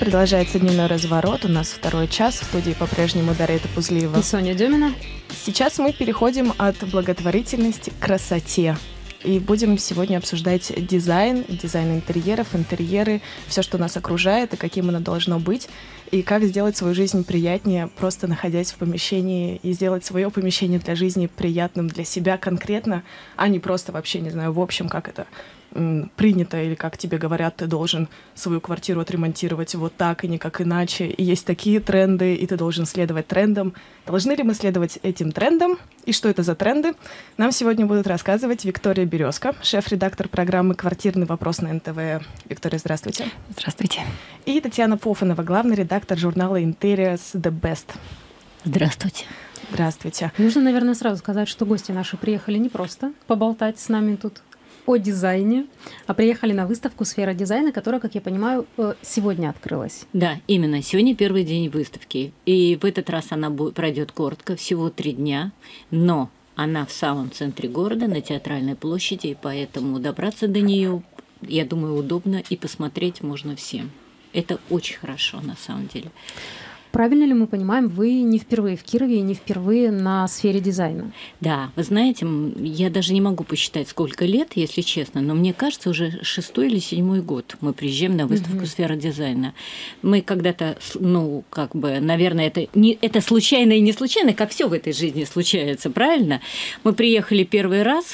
Продолжается дневной разворот. У нас второй час. В студии по-прежнему Дарья Топузлиева и Соня Демина. Сейчас мы переходим от благотворительности к красоте. И будем сегодня обсуждать дизайн интерьеров, интерьеры, все, что нас окружает и каким оно должно быть, и как сделать свою жизнь приятнее, просто находясь в помещении, и сделать свое помещение для жизни приятным для себя конкретно, а не просто вообще, не знаю, в общем, как это принято, или как тебе говорят, ты должен свою квартиру отремонтировать вот так и никак иначе. И есть такие тренды, и ты должен следовать трендам. Должны ли мы следовать этим трендам? И что это за тренды? Нам сегодня будут рассказывать Виктория Березка, шеф-редактор программы «Квартирный вопрос» на НТВ. Виктория, здравствуйте. Здравствуйте. И Татьяна Фофанова, главный редактор журнала Interiors The Best. Здравствуйте. Здравствуйте. Нужно, наверное, сразу сказать, что гости наши приехали не просто поболтать с нами тут о дизайне, а приехали на выставку «Сфера дизайна», которая, как я понимаю, сегодня открылась. Да, именно. Сегодня первый день выставки. И в этот раз она пройдет коротко, всего 3 дня, но она в самом центре города, на Театральной площади, и поэтому добраться до нее, я думаю, удобно, и посмотреть можно всем. Это очень хорошо, на самом деле. Правильно ли мы понимаем, вы не впервые в Кирове и не впервые на сфере дизайна? Да, вы знаете, я даже не могу посчитать, сколько лет, если честно, но мне кажется, уже 6-й или 7-й год мы приезжаем на выставку «Сфера дизайна». Мы когда-то, наверное, это случайно и не случайно, как все в этой жизни случается, правильно? Мы приехали первый раз,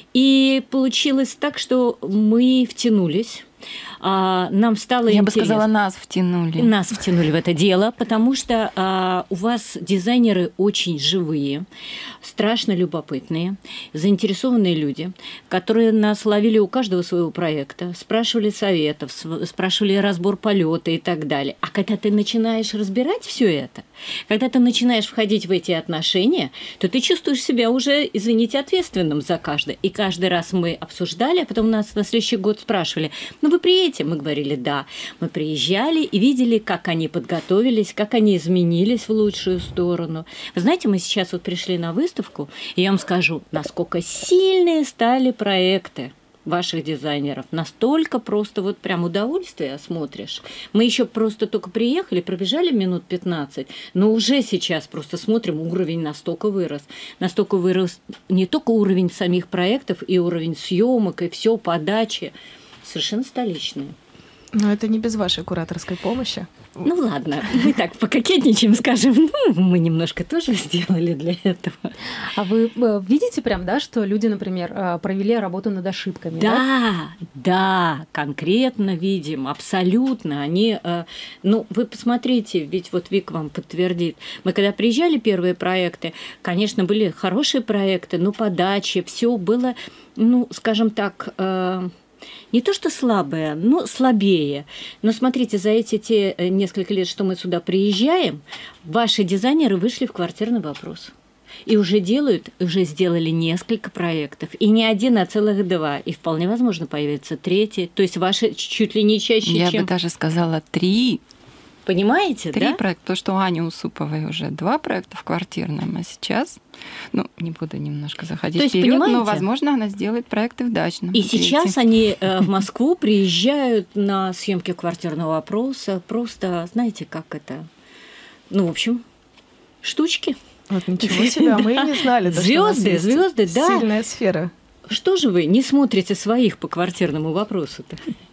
и получилось так, что мы втянулись. Нам стало Я интересно. бы сказала, нас втянули. Нас втянули в это дело, потому что у вас дизайнеры очень живые, страшно любопытные, заинтересованные люди, которые нас ловили у каждого своего проекта, спрашивали советов, спрашивали разбор полета и так далее. А когда ты начинаешь разбирать все это, когда ты начинаешь входить в эти отношения, то ты чувствуешь себя уже, извините, ответственным за каждое. И каждый раз мы обсуждали, а потом нас на следующий год спрашивали: ну вы приедете? Мы говорили да. Мы приезжали и видели, как они подготовились, как они изменились в лучшую сторону. Вы знаете, мы сейчас вот пришли на выставку, и я вам скажу, насколько сильные стали проекты ваших дизайнеров. Настолько просто вот прям удовольствие смотришь. Мы еще просто только приехали, пробежали минут 15, но уже сейчас просто смотрим, уровень настолько вырос. Настолько вырос не только уровень самих проектов, и уровень съемок, и все, подачи. Совершенно столичные. Но это не без вашей кураторской помощи. Ну ладно, мы так пококетничаем, скажем, мы немножко тоже сделали для этого. А вы видите прям, да, что люди, например, провели работу над ошибками? Да, конкретно видим, абсолютно. Они, вы посмотрите, ведь вот Вик вам подтвердит. Мы когда приезжали, первые проекты, конечно, были хорошие проекты, но подачи, все было, скажем так, не то что слабое, но слабее. Но смотрите, за те несколько лет, что мы сюда приезжаем, ваши дизайнеры вышли в «Квартирный вопрос». И уже сделали несколько проектов. И не один, а целых 2. И вполне возможно появится 3. То есть ваши чуть ли не чаще, Я бы даже сказала 3. Понимаете, 3 да? проекта, потому что у Ани Усуповой уже 2 проекта в «Квартирном», а сейчас, не буду немножко заходить вперед, но, возможно, она сделает проекты в «Дачном». И сейчас они в Москву приезжают на съемки «Квартирного вопроса». Просто, знаете, как это? В общем, штучки. Вот ничего себе, а мы и не знали. Звезды, да. Сильная сфера. Что же вы не смотрите своих по «Квартирному вопросу»-то?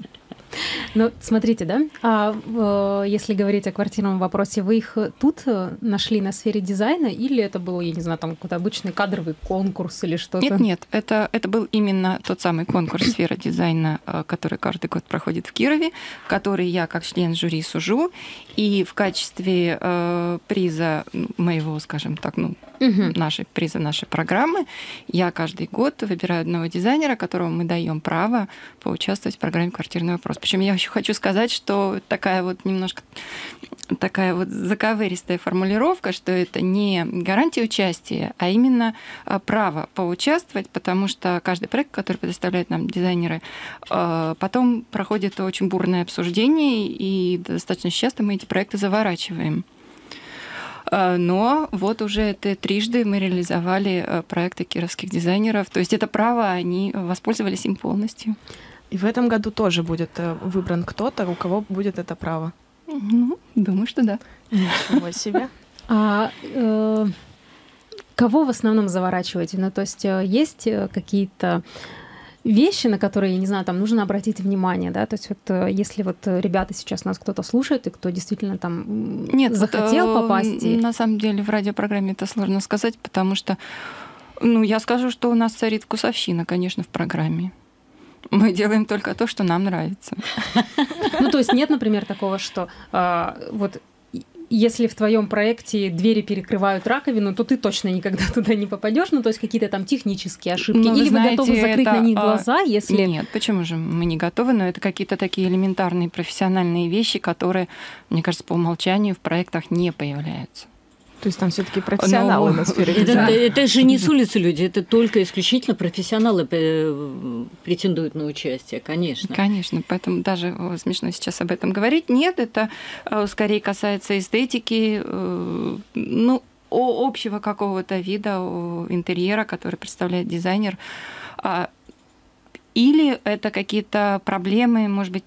Смотрите, да, если говорить о «Квартирном вопросе», вы их тут нашли на сфере дизайна, или это был, я не знаю, там какой-то обычный кадровый конкурс или что-то? Нет, это был именно тот самый конкурс «Сфера дизайна», который каждый год проходит в Кирове, в который я как член жюри сужу, и в качестве приза моего, скажем так, приза нашей программы, я каждый год выбираю одного дизайнера, которому мы даем право поучаствовать в программе «Квартирный вопрос». Причем я еще хочу сказать, что такая вот заковыристая формулировка, что это не гарантия участия, а именно право поучаствовать, потому что каждый проект, который предоставляют нам дизайнеры, потом проходит очень бурное обсуждение, и достаточно часто мы эти проекты заворачиваем. Но вот уже это 3-ды мы реализовали проекты кировских дизайнеров. То есть это право, они воспользовались им полностью. И в этом году тоже будет выбран кто-то, у кого будет это право. Ну, думаю, что да. Ничего себе. Кого в основном заворачиваете? Ну, то есть есть какие-то вещи, на которые, я не знаю, там нужно обратить внимание, да? То есть вот если вот ребята сейчас нас кто-то слушает, и кто действительно там захотел попасть... На самом деле в радиопрограмме это сложно сказать, потому что, я скажу, что у нас царит вкусовщина, конечно, в программе. Мы делаем только то, что нам нравится. Ну, то есть нет, например, такого, что вот если в твоем проекте двери перекрывают раковину, то ты точно никогда туда не попадешь. Ну, то есть какие-то там технические ошибки. Или вы готовы закрыть на них глаза, если... Нет, почему же мы не готовы? Но это какие-то такие элементарные профессиональные вещи, которые, мне кажется, по умолчанию в проектах не появляются. То есть там все-таки профессионалы на сфере дизайна. Это же не с улицы люди, это только исключительно профессионалы претендуют на участие, конечно. Конечно, поэтому даже смешно сейчас об этом говорить. Нет, это скорее касается эстетики, общего какого-то вида интерьера, который представляет дизайнер. Или это какие-то проблемы, может быть,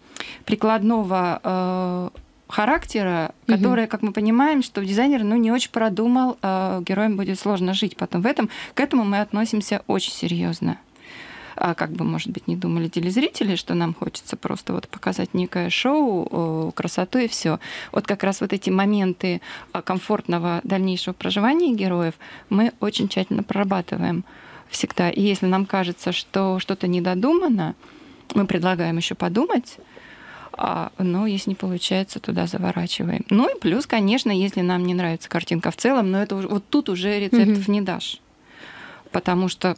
прикладного характера, которые, как мы понимаем, что дизайнер не очень продумал, героям будет сложно жить потом в этом. К этому мы относимся очень серьезно. Как бы, может быть, не думали телезрители, что нам хочется просто показать некое шоу, красоту и все. Вот как раз вот эти моменты комфортного дальнейшего проживания героев мы очень тщательно прорабатываем всегда. И если нам кажется, что что-то недодумано, мы предлагаем еще подумать, но если не получается, туда заворачиваем. Ну и плюс, конечно, если нам не нравится картинка в целом, но это вот тут уже рецептов не дашь. Потому что,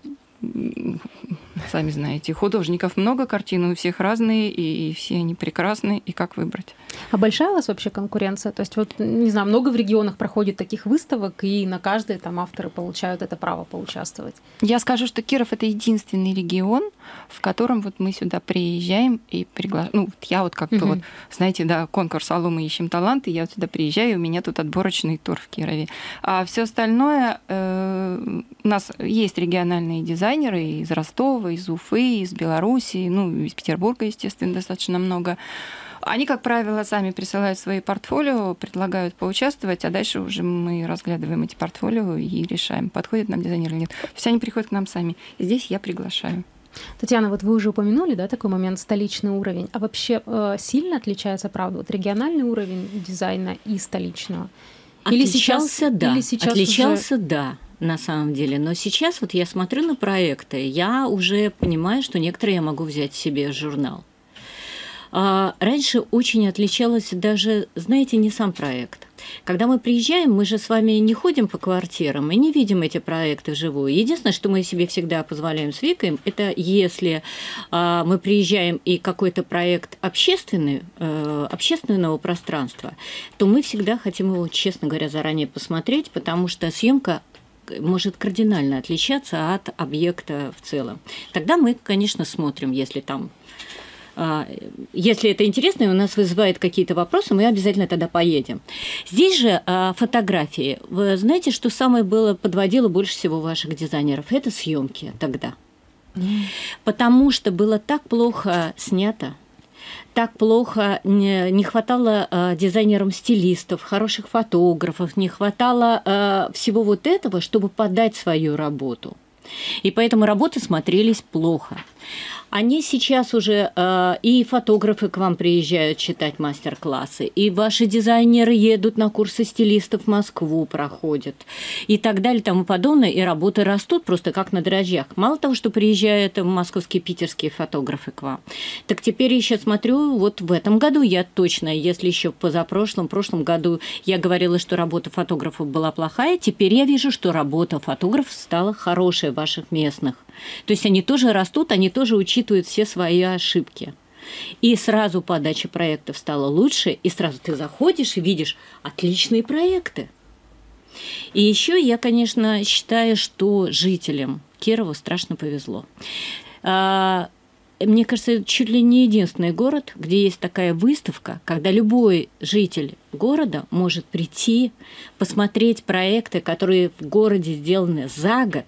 сами знаете, художников много, картин у всех разные, и все они прекрасны, и как выбрать. А большая у вас вообще конкуренция? То есть, вот, не знаю, много в регионах проходит таких выставок, и на каждой там авторы получают это право поучаствовать? Я скажу, что Киров — это единственный регион, в котором вот мы сюда приезжаем и приглашаем. Я как бы знаете, конкурс «Алло, мы ищем таланты», я сюда приезжаю, и у меня тут отборочный тур в Кирове. А все остальное, у нас есть региональные дизайнеры из Ростова, из Уфы, из Белоруссии, из Петербурга, естественно, достаточно много. Они, как правило, сами присылают свои портфолио, предлагают поучаствовать, а дальше уже мы разглядываем эти портфолио и решаем, подходит нам дизайнер или нет. То есть они приходят к нам сами. И здесь я приглашаю. Татьяна, вот вы уже упомянули, такой момент, столичный уровень. А вообще сильно отличается, правда, региональный уровень дизайна и столичного? Отличался, да, на самом деле. Но сейчас я смотрю на проекты, я уже понимаю, что некоторые я могу взять себе журнал. Раньше очень отличалось даже, знаете, не сам проект. Когда мы приезжаем, мы же с вами не ходим по квартирам и не видим эти проекты вживую. Единственное, что мы себе всегда позволяем с Викой, это если мы приезжаем и какой-то проект общественного пространства, то мы всегда хотим его, честно говоря, заранее посмотреть, потому что съемка может кардинально отличаться от объекта в целом. Тогда мы, конечно, смотрим, если это интересно и у нас вызывает какие-то вопросы, мы обязательно тогда поедем. Здесь же фотографии. Вы знаете, что самое подводило больше всего ваших дизайнеров? Это съемки тогда. Потому что было так плохо снято, так плохо, не хватало дизайнерам стилистов, хороших фотографов, не хватало всего вот этого, чтобы подать свою работу. И поэтому работы смотрелись плохо. Они сейчас уже и фотографы к вам приезжают читать мастер-классы, и ваши дизайнеры едут на курсы стилистов в Москву, проходят, и так далее, и тому подобное, и работы растут просто как на дрожжах. Мало того, что приезжают московские, питерские фотографы к вам, так теперь еще смотрю, вот в этом году я точно, если еще в прошлом году я говорила, что работа фотографов была плохая, теперь я вижу, что работа фотографов стала хорошая, ваших местных. То есть они тоже растут, они тоже учитывают все свои ошибки. И сразу подача проектов стала лучше, и сразу ты заходишь и видишь отличные проекты. И еще я, конечно, считаю, что жителям Кирова страшно повезло. Мне кажется, это чуть ли не единственный город, где есть такая выставка, когда любой житель города может прийти, посмотреть проекты, которые в городе сделаны за год,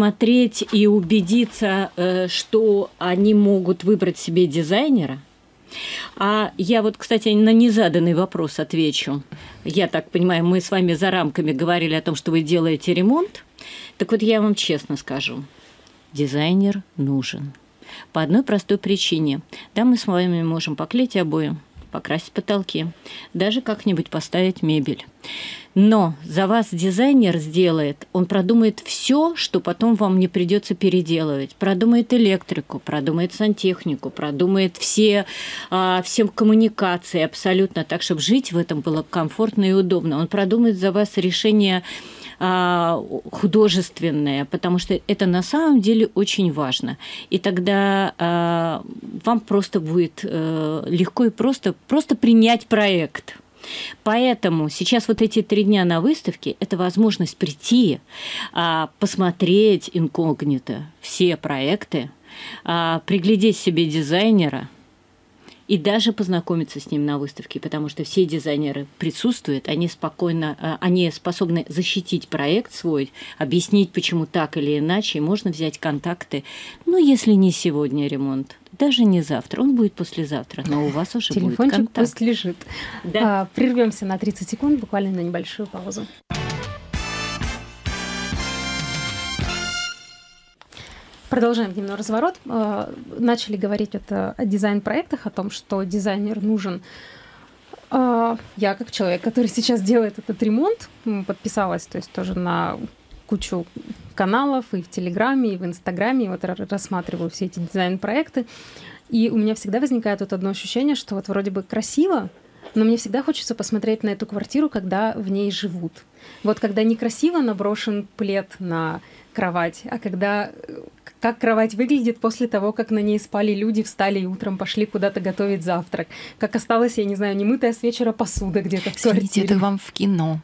посмотреть и убедиться, что они могут выбрать себе дизайнера, А я вот, кстати, на незаданный вопрос отвечу. Я так понимаю, мы с вами за рамками говорили о том, что вы делаете ремонт. Так вот, я вам честно скажу, дизайнер нужен. По одной простой причине. Да, мы с вами можем поклеить обои, покрасить потолки, даже как-нибудь поставить мебель. Но за вас дизайнер сделает, он продумает все, что потом вам не придется переделывать. Продумает электрику, продумает сантехнику, продумает все коммуникации абсолютно так, чтобы жить в этом было комфортно и удобно. Он продумает за вас решение художественное, потому что это на самом деле очень важно. И тогда вам просто будет легко и просто принять проект. Поэтому сейчас вот эти 3 дня на выставке – это возможность прийти, посмотреть инкогнито все проекты, приглядеть себе дизайнера и даже познакомиться с ним на выставке, потому что все дизайнеры присутствуют, они способны защитить проект свой, объяснить, почему так или иначе, и можно взять контакты. Ну, если не сегодня ремонт, даже не завтра, он будет послезавтра, но у вас уже будет контакт. Телефончик пусть лежит. Да. Прервемся на 30 секунд, буквально на небольшую паузу. Продолжаем дневной разворот. Начали говорить о дизайн-проектах, о том, что дизайнер нужен. Я, как человек, который сейчас делает этот ремонт, подписалась, то есть тоже на кучу каналов и в Телеграме, и в Инстаграме, и вот рассматриваю все эти дизайн-проекты. И у меня всегда возникает вот одно ощущение, что вот вроде бы красиво, но мне всегда хочется посмотреть на эту квартиру, когда в ней живут. Вот когда некрасиво наброшен плед на кровать, а когда как кровать выглядит после того, как на ней спали люди, встали и утром пошли куда-то готовить завтрак. Как осталась, я не знаю, немытая с вечера посуда где-то в квартире. Извините, это вам в кино.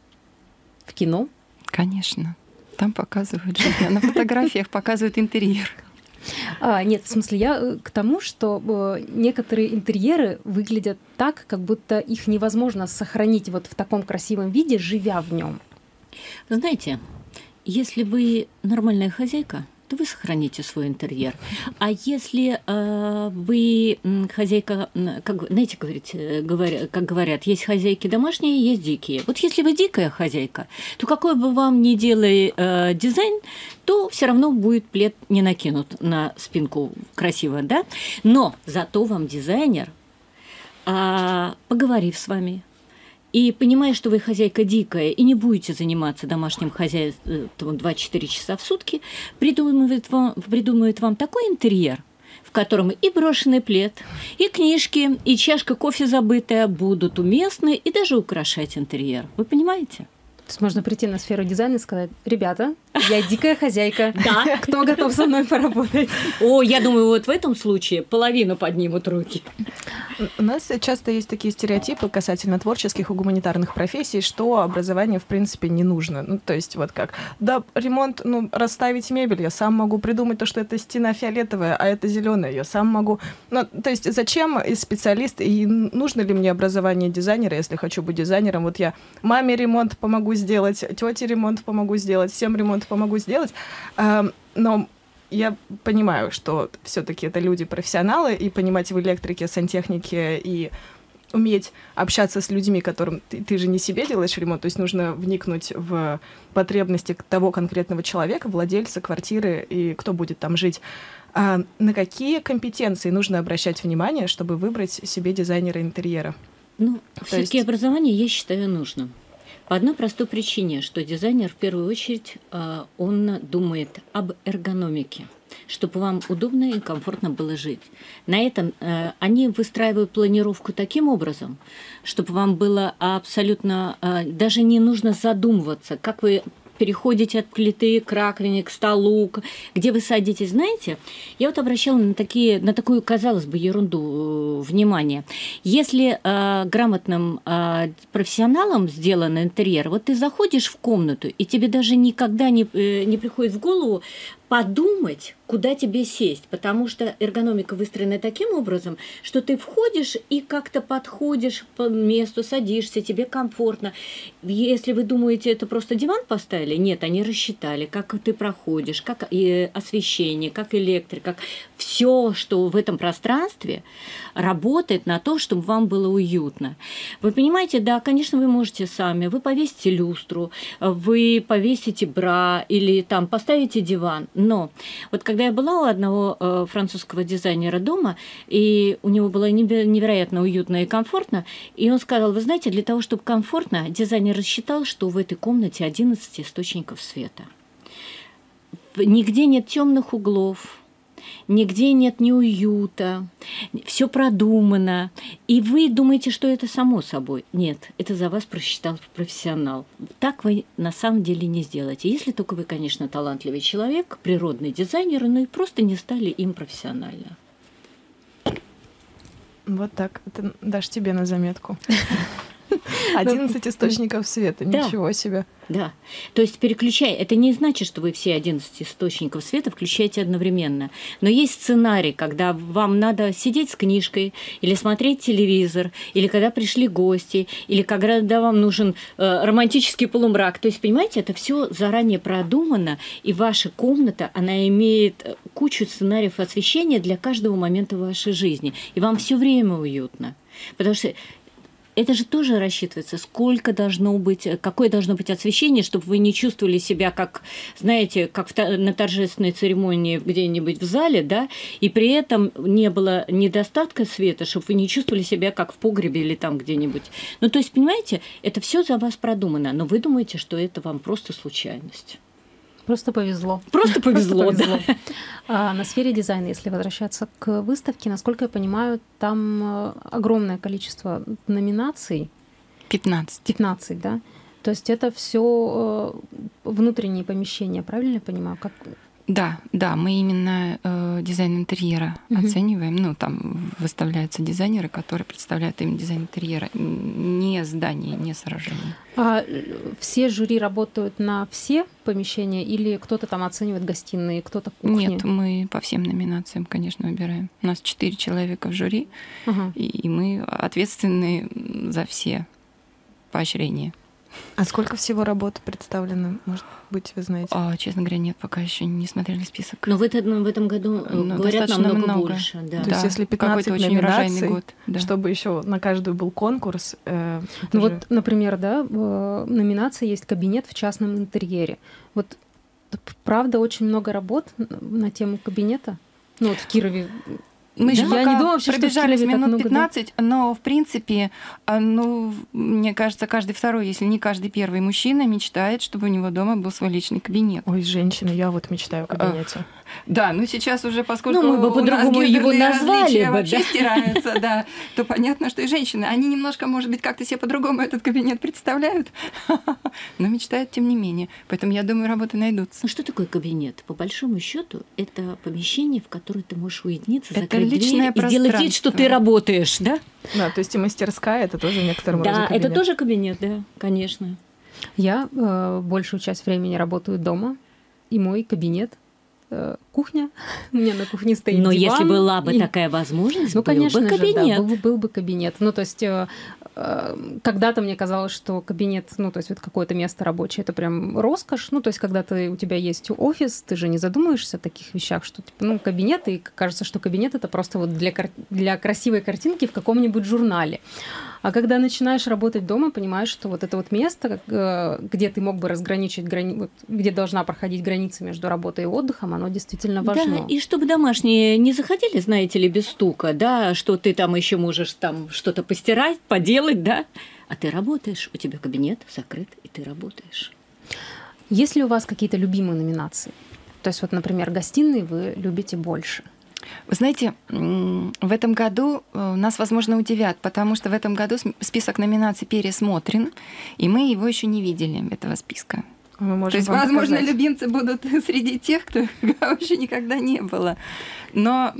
В кино? Конечно. Там показывают жизнь, а на фотографиях показывают интерьер. Нет, в смысле, я к тому, что некоторые интерьеры выглядят так, как будто их невозможно сохранить вот в таком красивом виде, живя в нем. Знаете, если вы нормальная хозяйка, то вы сохраните свой интерьер. А если вы хозяйка, знаете, как говорят, есть хозяйки домашние, есть дикие. Вот если вы дикая хозяйка, то какой бы вам ни делали дизайн, то все равно будет плед не накинут на спинку красиво, да? Но зато вам дизайнер, поговорив с вами, и понимая, что вы хозяйка дикая и не будете заниматься домашним хозяйством 24 часа в сутки, придумывает вам такой интерьер, в котором и брошенный плед, и книжки, и чашка кофе забытая будут уместны и даже украшать интерьер. Вы понимаете? То есть можно прийти на сферу дизайна и сказать: ребята, я дикая хозяйка, да, кто готов со мной поработать? О, я думаю, вот в этом случае половину поднимут руки. У нас часто есть такие стереотипы касательно творческих и гуманитарных профессий, что образование, в принципе, не нужно. Ну, то есть вот как, да, ремонт, расставить мебель, я сам могу придумать то, что это стена фиолетовая, а это зеленая, я сам могу. Ну, то есть зачем специалист, и нужно ли мне образование дизайнера, если хочу быть дизайнером? Вот я маме ремонт помогу сделать, тете ремонт помогу сделать, всем ремонт помогу сделать, но я понимаю, что все-таки это люди-профессионалы, и понимать в электрике, сантехнике и уметь общаться с людьми, которым ты же не себе делаешь ремонт, то есть нужно вникнуть в потребности того конкретного человека, владельца квартиры и кто будет там жить. На какие компетенции нужно обращать внимание, чтобы выбрать себе дизайнера интерьера? Ну, все-таки образование, я считаю, нужно. По одной простой причине, что дизайнер в первую очередь, он думает об эргономике, чтобы вам удобно и комфортно было жить. На этом они выстраивают планировку таким образом, чтобы вам было абсолютно, даже не нужно задумываться, как вы переходите от плиты к раковине, к столу, где вы садитесь. Знаете, я вот обращала на такую, казалось бы, ерунду внимание. Если грамотным профессионалом сделан интерьер, вот ты заходишь в комнату, и тебе даже никогда не приходит в голову подумать, куда тебе сесть, потому что эргономика выстроена таким образом, что ты входишь и как-то подходишь по месту, садишься, тебе комфортно. Если вы думаете, это просто диван поставили, нет, они рассчитали, как ты проходишь, как и освещение, как электрика, как все, что в этом пространстве работает на то, чтобы вам было уютно. Вы понимаете, да, конечно, вы можете сами, вы повесите люстру, вы повесите бра или там поставите диван, но вот когда я была у одного французского дизайнера дома, и у него было невероятно уютно и комфортно, и он сказал, вы знаете, для того, чтобы комфортно, дизайнер рассчитал, что в этой комнате 11 источников света. Нигде нет темных углов, нигде нет неуюта, все продумано. И вы думаете, что это само собой. Нет, это за вас просчитал профессионал. Так вы на самом деле не сделаете. Если только вы, конечно, талантливый человек, природный дизайнер, но и просто не стали им профессионально. Вот так. Это дашь тебе на заметку. 11 источников света, ничего себе. Да, то есть переключай, это не значит, что вы все 11 источников света включаете одновременно. Но есть сценарий, когда вам надо сидеть с книжкой, или смотреть телевизор, или когда пришли гости, или когда вам нужен романтический полумрак. То есть, понимаете, это все заранее продумано, и ваша комната, она имеет кучу сценариев освещения для каждого момента вашей жизни. И вам все время уютно. Потому что это же тоже рассчитывается, сколько должно быть, какое должно быть освещение, чтобы вы не чувствовали себя, как, знаете, как на торжественной церемонии где-нибудь в зале, да, и при этом не было недостатка света, чтобы вы не чувствовали себя, как в погребе или там где-нибудь. Ну, то есть, понимаете, это все за вас продумано, но вы думаете, что это вам просто случайность. Просто повезло. Просто повезло, да. А на сфере дизайна, если возвращаться к выставке, насколько я понимаю, там огромное количество номинаций. 15. 15, да? То есть это все внутренние помещения, правильно я понимаю? Как... Да, мы именно дизайн интерьера оцениваем. Ну, там выставляются дизайнеры, которые представляют именно дизайн интерьера, не здание, не сооружение. А все жюри работают на все помещения или кто-то там оценивает гостиные, кто-то кухни? Нет, мы по всем номинациям, конечно, выбираем. У нас 4 человека в жюри, и мы ответственны за все поощрения. А сколько всего работ представлено? Может быть, вы знаете? Честно говоря, нет, пока еще не смотрели список. Но в этом году, говорят, намного больше. Да. То есть если 15 номинаций, год, чтобы еще на каждую был конкурс. Ну вот, например, да, номинация есть «Кабинет в частном интерьере». Вот правда очень много работ на тему кабинета? Ну вот в Кирове. Мы же я не думала, вообще, пробежались что минут много, 15, да? Но, в принципе, мне кажется, каждый второй, если не каждый первый мужчина мечтает, чтобы у него дома был свой личный кабинет. Ой, женщина, я вот мечтаю о кабинете. Да, но сейчас уже, поскольку мы бы по-другому его назвали бы, вообще стираются, да, то понятно, что и женщины, они немножко, может быть, как-то себе по-другому этот кабинет представляют, но мечтают тем не менее. Поэтому, я думаю, работы найдутся. Ну что такое кабинет? По большому счету, это помещение, в которое ты можешь уединиться, это закрыть личное дверь и сделать вид, что ты работаешь, да? Да, то есть и мастерская, это тоже в некотором роде кабинет. Да, это тоже кабинет, да, конечно. Я большую часть времени работаю дома, и мой кабинет кухня. У меня на кухне стоит Но диван. Если была бы такая возможность, ну, конечно был бы кабинет. Же, да, был бы кабинет. Ну, то есть когда-то мне казалось, что кабинет, ну, то есть вот какое-то место рабочее, это прям роскошь. Ну, то есть когда у тебя есть офис, ты же не задумываешься о таких вещах, что, типа, ну, кабинет, и кажется, что кабинет — это просто вот для красивой картинки в каком-нибудь журнале. А когда начинаешь работать дома, понимаешь, что вот это вот место, где ты мог бы разграничить, где должна проходить граница между работой и отдыхом, оно действительно важно. Да, и чтобы домашние не заходили, знаете ли, без стука, да, что ты там еще можешь там что-то постирать, поделать, да, а ты работаешь, у тебя кабинет закрыт, и ты работаешь. Есть ли у вас какие-то любимые номинации? То есть вот, например, гостиные вы любите больше? Вы знаете, в этом году нас, возможно, удивят, потому что в этом году список номинаций пересмотрен, и мы его еще не видели, этого списка. То есть, возможно, показать. Любимцы будут среди тех, кто еще никогда не было. Но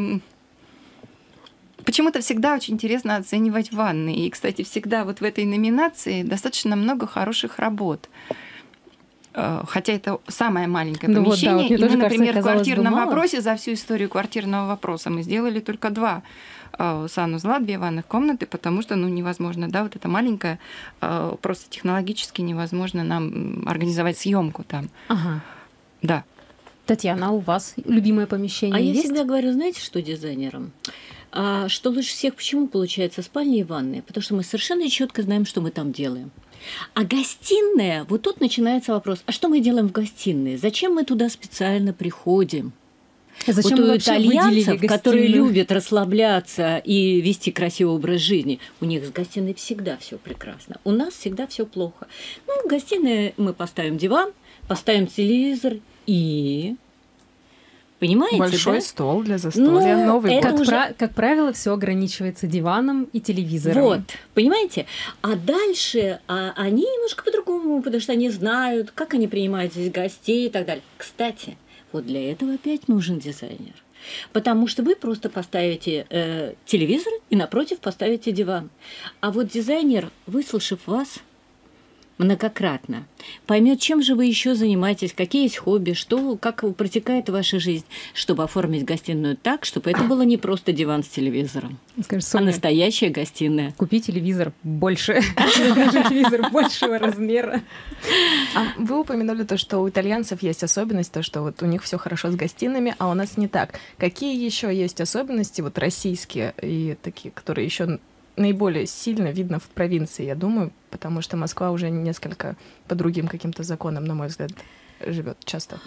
почему-то всегда очень интересно оценивать ванны. И, кстати, всегда вот в этой номинации достаточно много хороших работ. хотя это самое маленькое Ну вот, помещение, да, вот мне и мы, тоже кажется, например, в казалось бы, квартирном мало. вопросе, за всю историю квартирного вопроса мы сделали только 2 санузла, 2 ванных комнаты, потому что невозможно, да, вот это маленькое, просто технологически невозможно нам организовать съемку там. Ага. Да. Татьяна, а у вас любимое помещение А я есть? всегда говорю, знаете, что дизайнерам? Что лучше всех, почему получается спальня и ванная? Потому что мы совершенно четко знаем, что мы там делаем. А гостиная, вот тут начинается вопрос, а что мы делаем в гостиной? Зачем мы туда специально приходим? Зачем вот вы у вообще выделили итальянцев, которые гостиную? любят расслабляться и вести красивый образ жизни, у них с гостиной всегда все прекрасно. У нас всегда все плохо. В гостиной мы поставим диван, поставим телевизор и... Понимаете, Большой да? стол для застолья, Новый это год. уже- Как правило, все ограничивается диваном и телевизором. Вот, понимаете? А дальше они немножко по-другому, потому что они знают, как они принимают здесь гостей и так далее. Кстати, вот для этого опять нужен дизайнер. Потому что вы просто поставите телевизор и напротив поставите диван. А вот дизайнер, выслушав вас многократно, поймет, чем же вы еще занимаетесь, какие есть хобби, как протекает ваша жизнь, чтобы оформить гостиную так, чтобы это было не просто диван с телевизором, Скажешь, а Соня, настоящая гостиная. купи телевизор больше. Телевизор большего размера. А вы упомянули то, что у итальянцев есть особенность, то, что вот у них все хорошо с гостиными, а у нас не так. Какие еще есть особенности, вот российские и такие, которые еще наиболее сильно видно в провинции, я думаю, потому что Москва уже несколько по другим каким-то законам, на мой взгляд, живет часто.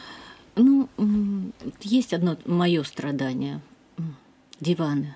Есть одно мое страдание. Диваны.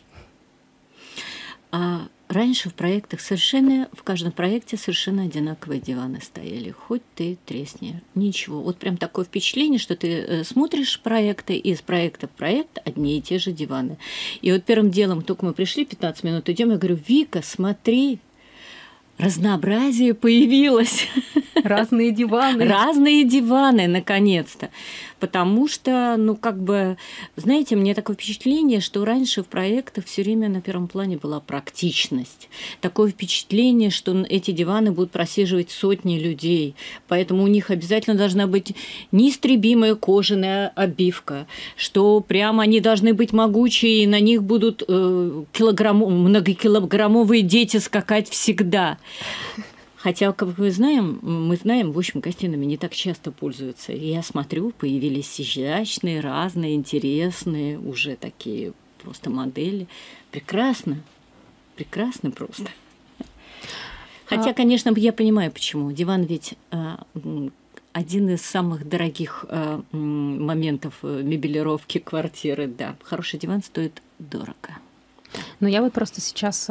А раньше в проектах в каждом проекте совершенно одинаковые диваны стояли. Хоть ты тресни. Ничего. Вот прям такое впечатление, что ты смотришь проекты, и из проекта в проект одни и те же диваны. И вот первым делом, только мы пришли, 15 минут идем, я говорю, Вика, смотри, разнообразие появилось. Разные диваны. Разные диваны, наконец-то. Потому что, знаете, мне такое впечатление, что раньше в проектах все время на первом плане была практичность. Такое впечатление, что эти диваны будут просиживать сотни людей. Поэтому у них обязательно должна быть неистребимая кожаная обивка, что прямо они должны быть могучие, и на них будут многокилограммовые дети скакать всегда. Хотя, как мы знаем, в общем, гостиными не так часто пользуются. И я смотрю, появились изящные, разные, интересные, уже такие просто модели. Прекрасно. Прекрасно просто. Хотя, конечно, я понимаю, почему. Диван ведь один из самых дорогих моментов мебелировки квартиры. Да, хороший диван стоит дорого. Но я вот просто сейчас...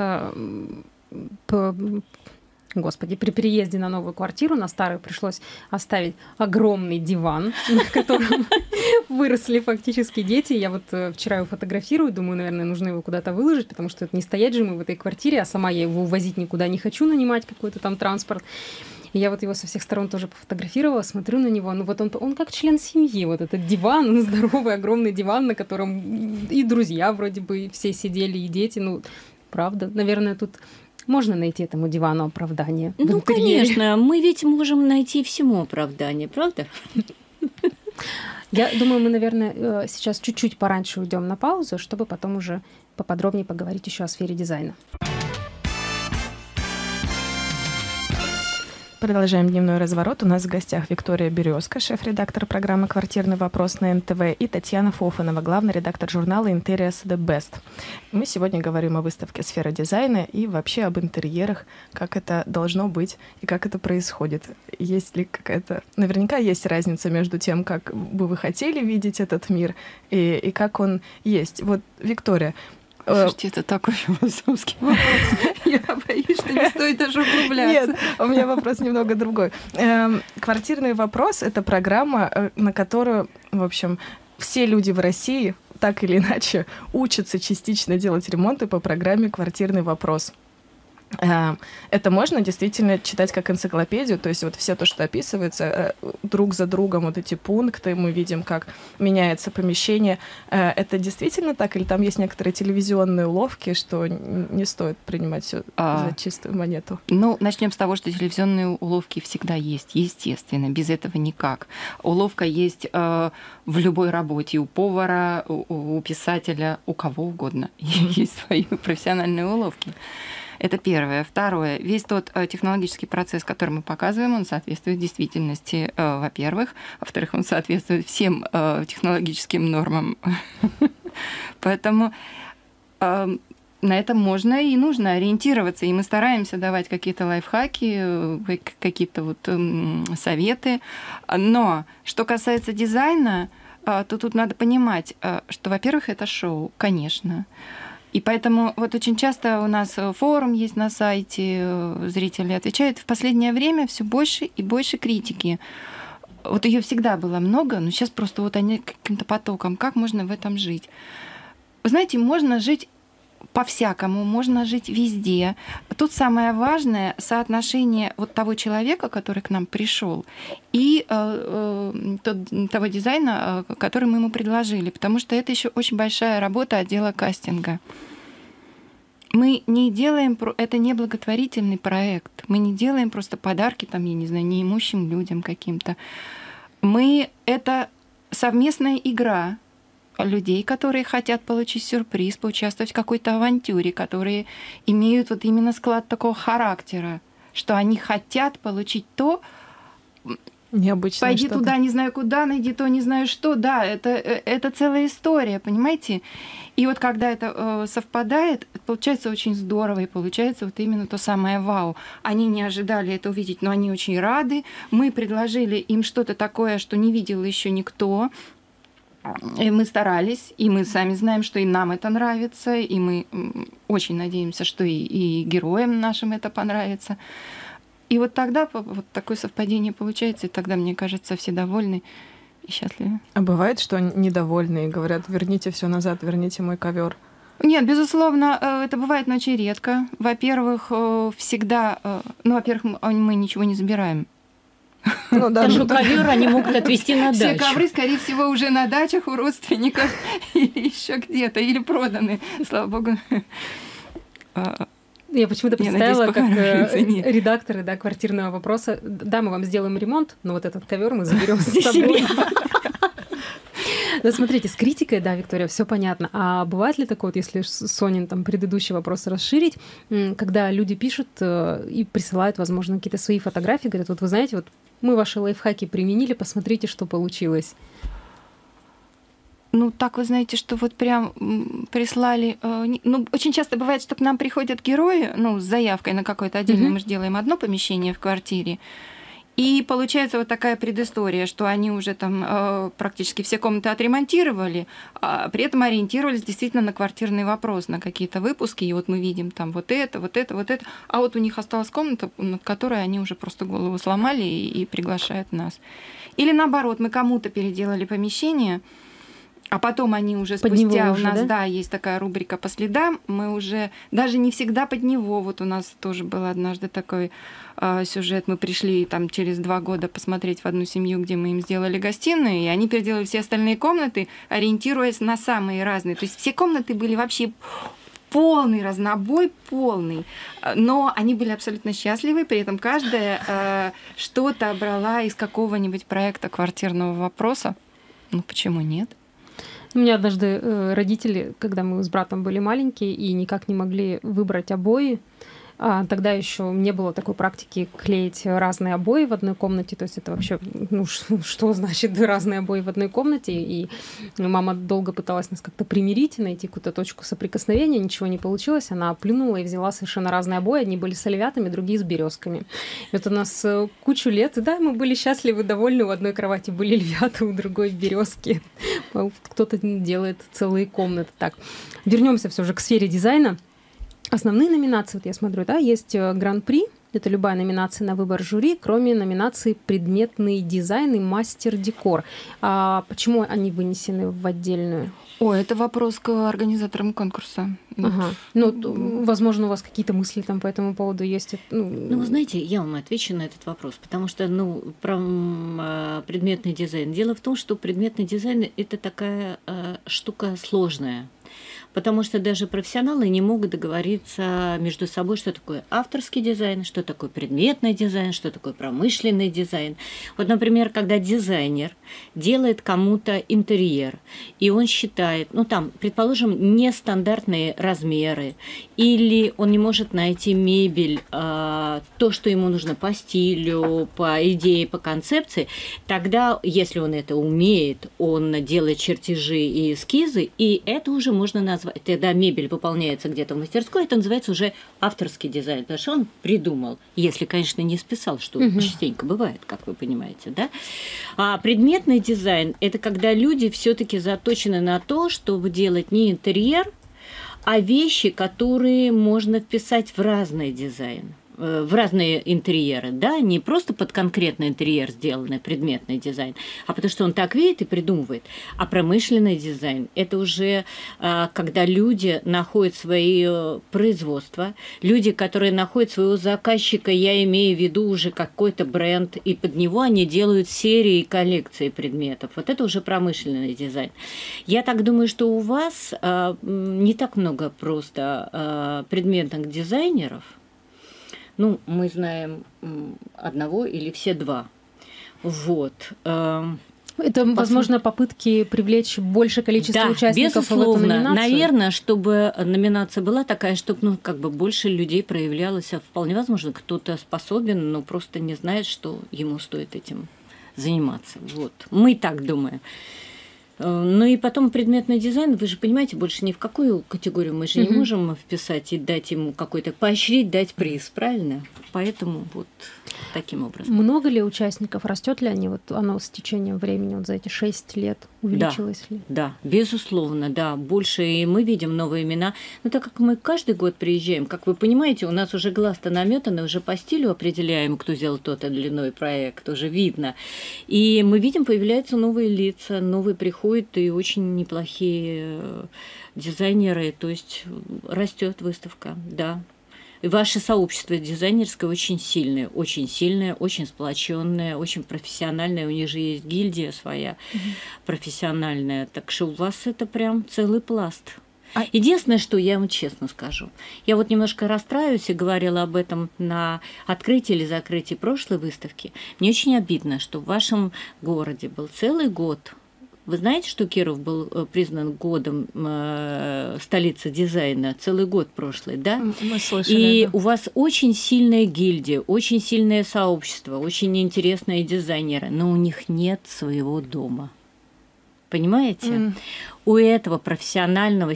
Господи, при переезде на новую квартиру, на старую, пришлось оставить огромный диван, на котором выросли фактически дети. Я вот вчера его фотографирую, думаю, наверное, нужно его куда-то выложить, потому что это не стоять же мы в этой квартире, а сама я его увозить никуда не хочу, нанимать какой-то там транспорт. И я вот его со всех сторон тоже пофотографировала, смотрю на него. Вот он как член семьи, вот этот диван, здоровый, огромный диван, на котором и друзья вроде бы все сидели, и дети. Правда, наверное, тут... Можно найти этому дивану оправдание? Конечно, мы ведь можем найти всему оправдание, правда? Я думаю, мы, наверное, сейчас чуть-чуть пораньше уйдем на паузу, чтобы потом уже поподробнее поговорить еще о сфере дизайна. Продолжаем дневной разворот. У нас в гостях Виктория Березка, шеф-редактор программы «Квартирный вопрос» на НТВ, и Татьяна Фофанова, главный редактор журнала Interiors The Best. Мы сегодня говорим о выставке «Сфера дизайна» и вообще об интерьерах, как это должно быть и как это происходит. Есть ли какая-то... Наверняка есть разница между тем, как бы вы хотели видеть этот мир, и как он есть. Вот, Виктория... Слушайте, это такой философский вопрос. Я боюсь, что не стоит даже углубляться. Нет, у меня вопрос немного другой. «Квартирный вопрос» — это программа, на которую, в общем, все люди в России так или иначе учатся частично делать ремонты по программе «Квартирный вопрос». Это можно действительно читать как энциклопедию, то есть вот все то, что описывается, друг за другом вот эти пункты, мы видим, как меняется помещение. Это действительно так, или там есть некоторые телевизионные уловки, что не стоит принимать все за чистую монету? Ну, начнем с того, что телевизионные уловки всегда есть, естественно, без этого никак. Уловка есть в любой работе, у повара, у писателя, у кого угодно. Есть свои профессиональные уловки. Это первое. Второе. Весь тот технологический процесс, который мы показываем, он соответствует действительности, во-первых. Во-вторых, он соответствует всем технологическим нормам. Поэтому на это можно и нужно ориентироваться. И мы стараемся давать какие-то лайфхаки, какие-то вот советы. Но что касается дизайна, то тут надо понимать, что, во-первых, это шоу, конечно. И поэтому вот очень часто у нас форум есть на сайте, зрители отвечают. В последнее время все больше и больше критики. Вот ее всегда было много, но сейчас просто вот они каким-то потоком. Как можно в этом жить? Вы знаете, можно жить по-всякому, можно жить везде. Тут самое важное — соотношение вот того человека, который к нам пришел, и того дизайна, который мы ему предложили, потому что это еще очень большая работа отдела кастинга. Мы не делаем, это не благотворительный проект, мы не делаем просто подарки, там, я не знаю, неимущим людям каким-то. Это совместная игра людей, которые хотят получить сюрприз, поучаствовать в какой-то авантюре, которые имеют вот именно склад такого характера, что они хотят получить то, необычное. Пойди что-то. туда, не знаю куда, найди то, не знаю что. Да, это целая история, понимаете? И вот когда это совпадает, получается очень здорово, и получается вот именно то самое вау. Они не ожидали это увидеть, но они очень рады. Мы предложили им что-то такое, что не видел еще никто. И мы старались, и мы сами знаем, что и нам это нравится, и мы очень надеемся, что и героям нашим это понравится. И вот тогда вот такое совпадение получается, и тогда, мне кажется, все довольны и счастливы. А бывает, что они недовольны и говорят: верните все назад, верните мой ковер? Нет, безусловно, это бывает, но очень редко. Во-первых, всегда, во-первых, мы ничего не забираем. Ну, да, даже ковер они могут отвезти на дачу. Все ковры, скорее всего, уже на дачах у родственников или еще где-то, или проданы, слава богу. Я почему-то представила, как редакторы, да, квартирного вопроса: да, мы вам сделаем ремонт, но вот этот ковер мы заберем с собой. Ну, смотрите, с критикой, да, Виктория, все понятно. А бывает ли такое, вот если Сонин там предыдущий вопрос расширить, когда люди пишут и присылают, возможно, какие-то свои фотографии, говорят: вот вы знаете, вот мы ваши лайфхаки применили, посмотрите, что получилось. Ну, так вы знаете, что вот прям прислали... Ну, очень часто бывает, что к нам приходят герои, ну, с заявкой на какое-то отдельное, мы же делаем одно помещение в квартире, и получается вот такая предыстория, что они уже там практически все комнаты отремонтировали, а при этом ориентировались действительно на квартирный вопрос, на какие-то выпуски, и вот мы видим там вот это, а вот у них осталась комната, над которой они уже просто голову сломали и приглашают нас. Или наоборот, мы кому-то переделали помещение, а потом они уже спустя, у нас, да, есть такая рубрика «По следам», мы уже даже не всегда под него. Вот у нас тоже был однажды такой сюжет. Мы пришли там через 2 года посмотреть в одну семью, где мы им сделали гостиную, и они переделали все остальные комнаты, ориентируясь на самые разные. То есть все комнаты были вообще полный разнобой, полный. Но они были абсолютно счастливы, при этом каждая что-то брала из какого-нибудь проекта квартирного вопроса. Ну, почему нет? У меня однажды родители, когда мы с братом были маленькие и никак не могли выбрать обои, тогда еще не было такой практики клеить разные обои в одной комнате. То есть это вообще, ну, что значит разные обои в одной комнате? И мама долго пыталась нас как-то примирить, найти какую-то точку соприкосновения, ничего не получилось. Она плюнула и взяла совершенно разные обои. Одни были с оливятами, другие с березками. Это у нас кучу лет. Да, мы были счастливы, довольны. У одной кровати были львята, у другой березки. Кто-то делает целые комнаты. Так, вернемся все же к сфере дизайна. Основные номинации, вот я смотрю, да, есть гран-при это любая номинация на выбор жюри, кроме номинации «Предметный дизайн» и «Мастер-декор». А почему они вынесены в отдельную? Это вопрос к организаторам конкурса. Ага. Ну, возможно, у вас какие-то мысли там по этому поводу есть? Ну, вы знаете, я вам отвечу на этот вопрос, потому что, про предметный дизайн. Дело в том, что предметный дизайн – это такая штука сложная. Потому что даже профессионалы не могут договориться между собой, что такое авторский дизайн, что такое предметный дизайн, что такое промышленный дизайн. Вот, например, когда дизайнер делает кому-то интерьер, и он считает, предположим, нестандартные размеры, или он не может найти мебель, то, что ему нужно по стилю, по идее, по концепции, тогда, если он это умеет, он делает чертежи и эскизы, и это уже можно назвать, когда мебель выполняется где-то в мастерской, это называется уже авторский дизайн, потому что он придумал, если, конечно, не списал, что частенько бывает, как вы понимаете, да? А предметный дизайн – это когда люди все-таки заточены на то, чтобы делать не интерьер, а вещи, которые можно вписать в разный дизайн, в разные интерьеры, да, не просто под конкретный интерьер сделанный предметный дизайн, а потому что он так видит и придумывает. А промышленный дизайн – это уже когда люди находят свои производства, люди, которые находят своего заказчика, я имею в виду уже какой-то бренд, и под него они делают серии и коллекции предметов. Вот это уже промышленный дизайн. Я так думаю, что у вас не так много просто предметных дизайнеров. Мы знаем одного или все два. Вот. Это, возможно, попытки привлечь большее количество участников безусловно. В эту номинацию? Наверное, чтобы номинация была такая, чтобы больше людей проявлялось. А вполне возможно, кто-то способен, но просто не знает, что ему стоит этим заниматься. Вот. Мы так думаем. Ну и потом предметный дизайн, вы же понимаете, больше ни в какую категорию мы же не можем вписать и дать ему какой-то, поощрить, дать приз, правильно? Поэтому вот таким образом. Много ли участников? Растет ли оно с течением времени, за эти 6 лет? Увеличилось ли? Да, безусловно, да. Больше, и мы видим новые имена. Но так как мы каждый год приезжаем, как вы понимаете, у нас уже глаз-то наметанный, уже по стилю определяем, кто сделал тот или иной проект, уже видно. И мы видим, появляются новые лица, новые приходят, и очень неплохие дизайнеры, то есть растет выставка, да. И ваше сообщество дизайнерское очень сильное, очень сплоченное, очень профессиональное. У них же есть гильдия своя профессиональная. Так что у вас это прям целый пласт. Единственное, что я вам честно скажу, я вот немножко расстраиваюсь и говорила об этом на открытии или закрытии прошлой выставки. Мне очень обидно, что в вашем городе был целый год. Вы знаете, что Киров был признан годом столицы дизайна целый год прошлый, да? Мы слышали. И у вас очень сильная гильдия, очень сильное сообщество, очень интересные дизайнеры, но у них нет своего дома. Понимаете? У этого профессионального,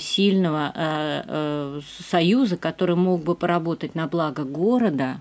сильного союза, который мог бы поработать на благо города,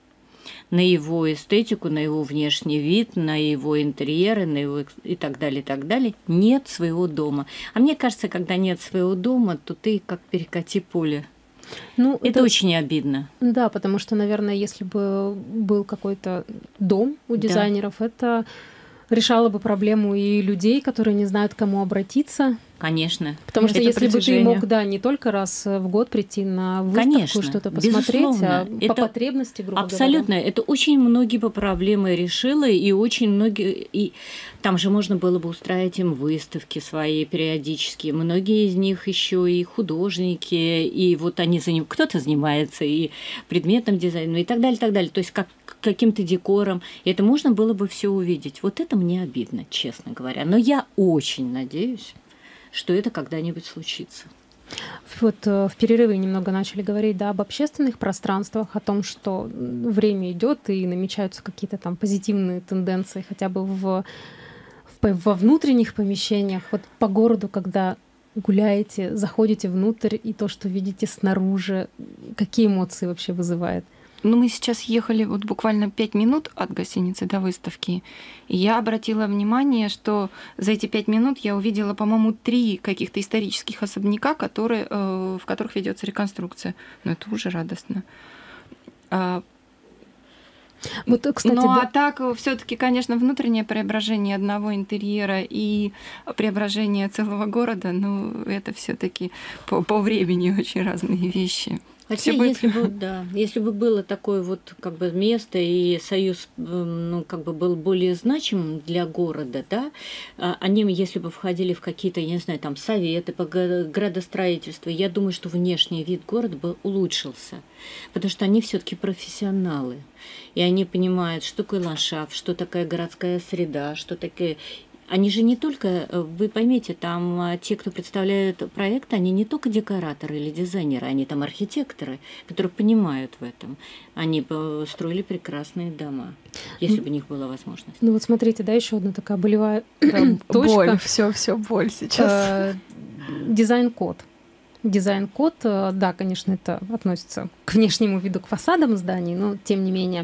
на его эстетику, на его внешний вид, на его интерьеры, на его и так далее, нет своего дома. А мне кажется, когда нет своего дома, то ты как перекати поле. Это очень обидно. Да, потому что, наверное, если бы был какой-то дом у дизайнеров, это решало бы проблему и людей, которые не знают, к кому обратиться. Конечно. Потому что если бы ты мог, не только раз в год прийти на выставку, что-то посмотреть, а по потребности, грубо говоря. Абсолютно. Это очень многие бы проблемы решило, и очень многие... И там же можно было бы устраивать им выставки свои периодически. Многие из них еще и художники, и вот они кто-то занимается и предметным дизайном, и так далее, так далее. То есть как каким-то декором. И это можно было бы все увидеть. Вот это мне обидно, честно говоря. Но я очень надеюсь, что это когда-нибудь случится. Вот в перерыве немного начали говорить об общественных пространствах, о том, что время идет и намечаются какие-то там позитивные тенденции хотя бы во внутренних помещениях. Вот по городу, когда гуляете, заходите внутрь, и то, что видите снаружи, какие эмоции вообще вызывает? Мы сейчас ехали вот буквально 5 минут от гостиницы до выставки, и я обратила внимание, что за эти 5 минут я увидела, по-моему, 3 каких-то исторических особняка, в которых ведется реконструкция. Но это уже радостно. Вот, кстати, ну, а так, все-таки, конечно, внутреннее преображение одного интерьера и преображение целого города, ну, это все-таки по времени очень разные вещи. Хотя, если бы было такое вот как бы место и союз, ну, как бы был более значимым для города, да, они, если бы входили в какие-то, я не знаю, там, советы по градостроительству, я думаю, что внешний вид города бы улучшился, потому что они все-таки профессионалы, и они понимают, что такое ландшафт, что такая городская среда, что такое... Они же не только, вы поймите, там те, кто представляют проект, они не только декораторы или дизайнеры, они там архитекторы, которые понимают в этом. Они бы строили прекрасные дома, если бы у них была возможность. Ну вот смотрите, да, еще одна такая болевая точка. Боль, все боль сейчас. Дизайн-код. Дизайн-код, да, конечно, это относится к внешнему виду, к фасадам зданий, но тем не менее...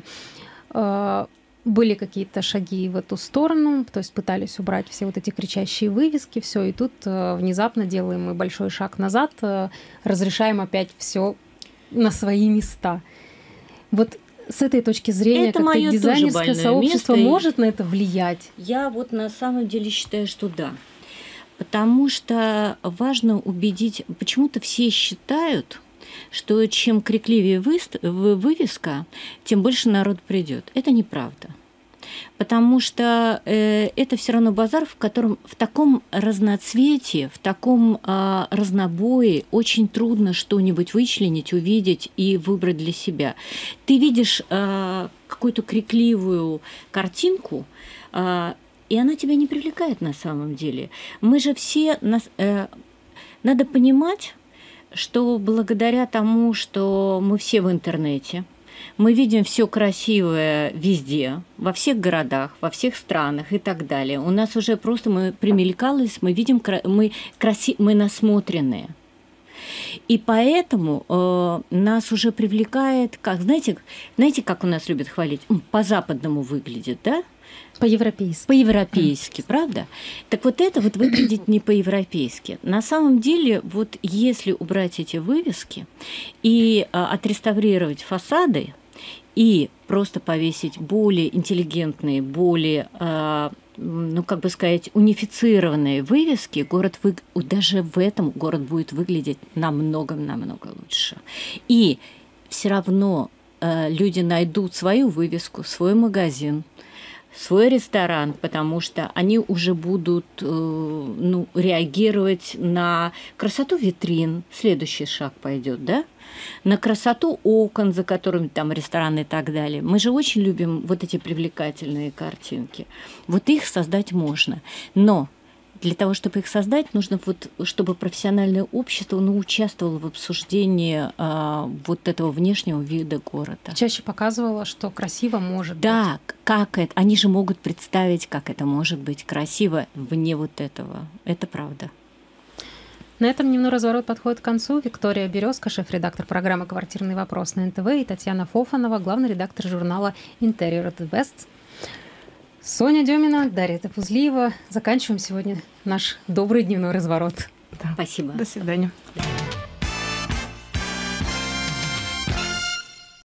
Были какие-то шаги в эту сторону, то есть пытались убрать все вот эти кричащие вывески, все, и тут внезапно делаем мы большой шаг назад, разрешаем опять все на свои места. Вот с этой точки зрения, это как-то дизайнерское сообщество может на это влиять? Я вот на самом деле считаю, что да. Потому что важно убедить, почему-то все считают, что чем крикливее вывеска, тем больше народ придет. Это неправда. Потому что это все равно базар, в котором в таком разноцветии, в таком разнобое очень трудно что-нибудь вычленить, увидеть и выбрать для себя. Ты видишь какую-то крикливую картинку, и она тебя не привлекает на самом деле. Мы же все... Надо понимать, что благодаря тому, что мы все в интернете, мы видим все красивое везде, во всех городах, во всех странах и так далее. У нас уже просто мы примелькалось, мы видим, мы насмотренные. И поэтому нас уже привлекает, как, знаете, как у нас любят хвалить, по-западному выглядит, да? По-европейски. По-европейски, правда? Так вот это вот выглядит не по-европейски. На самом деле, вот если убрать эти вывески и отреставрировать фасады, и просто повесить более интеллигентные, более, ну, как бы сказать, унифицированные вывески, город даже в этом город будет выглядеть намного-намного лучше. И все равно люди найдут свою вывеску, свой магазин, свой ресторан, потому что они уже будут реагировать на красоту витрин. Следующий шаг пойдет, да? На красоту окон, за которыми там рестораны и так далее. Мы же очень любим вот эти привлекательные картинки. Вот их создать можно. Но для того, чтобы их создать, нужно, вот, чтобы профессиональное общество участвовало в обсуждении вот этого внешнего вида города. Чаще показывала, что красиво может быть. Да, как это? Они же могут представить, как это может быть красиво вне вот этого. Это правда. На этом «Дневной разворот» подходит к концу. Виктория Березка, шеф-редактор программы «Квартирный вопрос» на НТВ, и Татьяна Фофанова, главный редактор журнала «Interior at Best». Соня Демина, Дарья Топузлиева. Заканчиваем сегодня наш добрый дневной разворот. Да. Спасибо. До свидания.